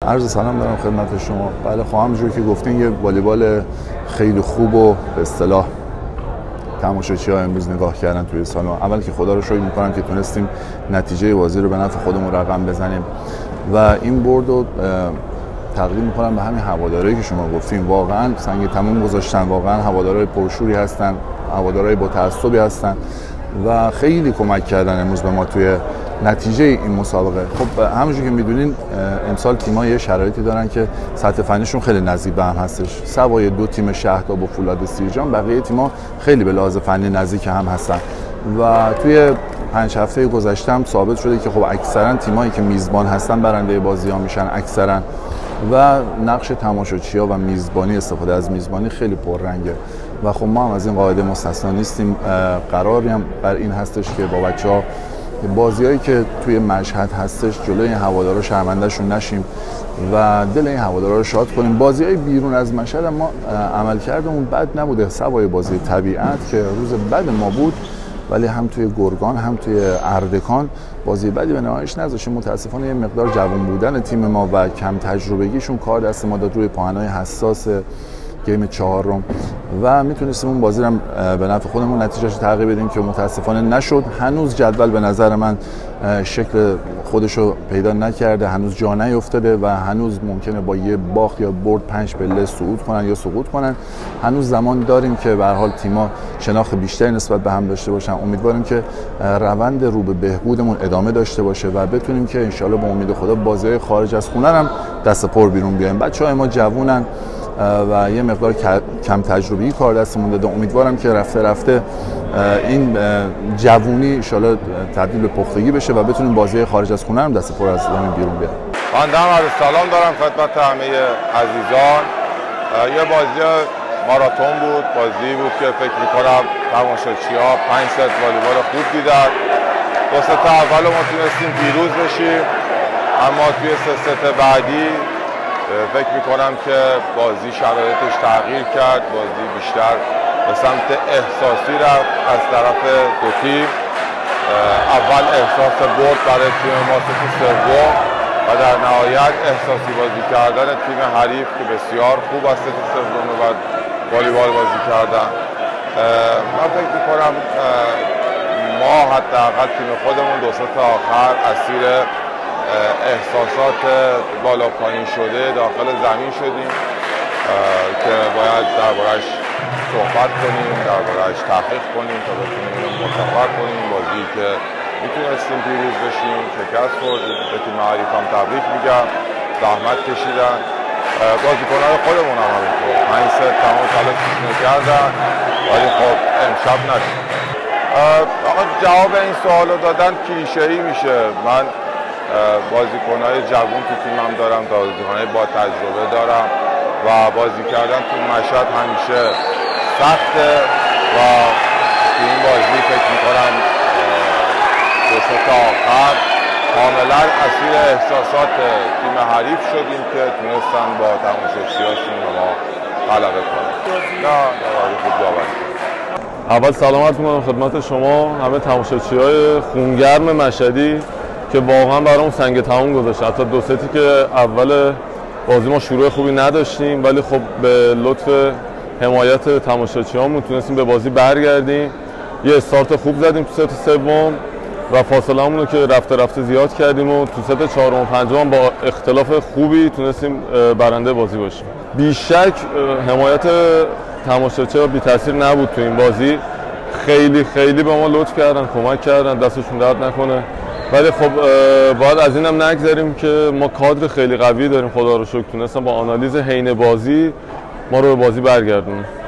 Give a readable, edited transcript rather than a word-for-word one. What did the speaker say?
عرض سلام دارم خدمت شما. بله خب همونجوری که گفتین یه والیبال خیلی خوب و به اصطلاح تماشاچی‌ها امروز نگاه کردن توی سالن. اول که خدا رو شکر می‌کنم که تونستیم نتیجه بازی رو به نفع خودمون رقم بزنیم و این برد رو تقدیم می‌کنم به همین هوادارهایی که شما گفتین. واقعا سنگ تموم گذاشتن، واقعا هوادارهای پرشوری هستن، هوادارهای با تعصبی هستن و خیلی کمک کردن امروز به ما توی نتیجه این مسابقه. خب همونجوری که میدونین امسال تیم‌ها یه شرایطی دارن که سطح فنیشون خیلی نزدیک به هم هستش. سوای دو تیم شهداب و فولاد سیرجان بقیه تیم‌ها خیلی به لحاظ فنی نزدیک هم هستن و توی 5 هفته گذشته هم ثابت شده که خب اکثرا تیم‌هایی که میزبان هستن برنده بازی‌ها میشن اکثرا و نقش تماشاچی‌ها و میزبانی، استفاده از میزبانی خیلی پررنگه و خب ما هم از این قاعده مستثنا نیستیم. قراری هم بر این هستش که با بچه‌ها بازیایی که توی مشهد هستش جلوی این هوادارا شرمنده‌شون نشیم و دل این هوادارا رو شاد کنیم. بازیای بیرون از مشهد ما عملکردمون بد نبوده، سوای بازی طبیعت که روز بد ما بود، ولی هم توی گرگان هم توی اردکان بازی بدی به نمایش نذاشتیم. متاسفانه یه مقدار جوان بودن تیم ما و کم تجربگیشون کار دست ما داد روی پاهن‌های حساس گیم 4 و میتونستیم اون بازی رو به نفع خودمون نتیجهش تغییر بدیم که متاسفانه نشد. هنوز جدول به نظر من شکل خودشو پیدا نکرده، هنوز جا نیفتاده و هنوز ممکنه با یه باخت یا برد 5 پله صعود کنن یا سقوط کنن. هنوز زمان داریم که به هر حال تیم‌ها شناخت بیشتری نسبت به هم داشته باشن. امیدواریم که روند رو به بهبودمون ادامه داشته باشه و بتونیم که انشالله با امید خدا بازی‌های خارج از خونه هم دست پر بیرون بیایم. بچه‌های ما جوونن و یه مقدار کم تجربی کار دستمون داده. امیدوارم که رفته رفته این جوونی ان شاءالله تبدیل به پختگی بشه و بتونیم بازی خارج از خونه هم دست پر از زمین بیرون بیاریم. بنده هم عرض سلام دارم خدمت همه عزیزان. یه بازی ماراتون بود، بازی بود که فکر می‌کنم تماشاچی‌ها 5 ست والیبال خوب دیدن. 2 ست اول ما تونستیم پیروز بشیم، اما توی 3 ست بعدی فکر میکنم که بازی شرایطش تغییر کرد، بازی بیشتر به سمت احساسی رفت از طرف دو تیم. اول احساس برد برای تیم ما ست سوم و در نهایت احساسی بازی کردن تیم حریف که بسیار خوب از ست سوم و والیبال بازی کردن. من فکر میکنم ما حداقل تیم خودمون 2 ست آخر اسیر احساسات بالا پایین شده داخل زمین شدیم که باید درباره‌اش صحبت کنیم، درباره‌اش تحقیق کنیم تا بتونیم متفاوت کنیم. بازی که میتونستیم پیروز بشیم شکست خوردیم. به تیم حریف هم تبریک میگم، زحمت کشیدن. بازیکنان خودمون هم همینطور 5 ست تمام تلاششون کردن ولی خب امشب نشد. آقا جواب این سوالو دادن کلیشه‌ای میشه. من بازیکن‌های جوان تو تیمم دارم، بازیکن‌های با تجربه دارم و بازی کردن تو مشهد همیشه سخته و تو این بازی فکر می‌کنم 2 ست آخر کاملا اسیر احساسات تیم حریف شدیم که تونستن با تماشاچی‌هاشون به ما غلبه کنن. نه خوب باور اول سلامت می‌کنم خدمت شما همه تماشاچی‌های خونگرم مشهدی که واقعا برام سنگ تموم گذاشت. حتی 2 ستی که اول بازی ما شروع خوبی نداشتیم ولی خب به لطف حمایت تماشاچیامون تونستیم به بازی برگردیم. یه استارت خوب زدیم تو ست سوم و فاصله‌مون رو که رفته رفته زیاد کردیم و تو ست 4 و 5 هم با اختلاف خوبی تونستیم برنده بازی باشیم. بیشک حمایت تماشاچی‌ها بی تاثیر نبود تو این بازی. خیلی خیلی به ما لطف کردن، کمک کردن، دستشون درد نکنه. ولی خب باید از اینم نگذاریم که ما کادر خیلی قوی داریم. خدا رو شکر تونستم با آنالیز حین بازی ما رو به بازی برگردونیم.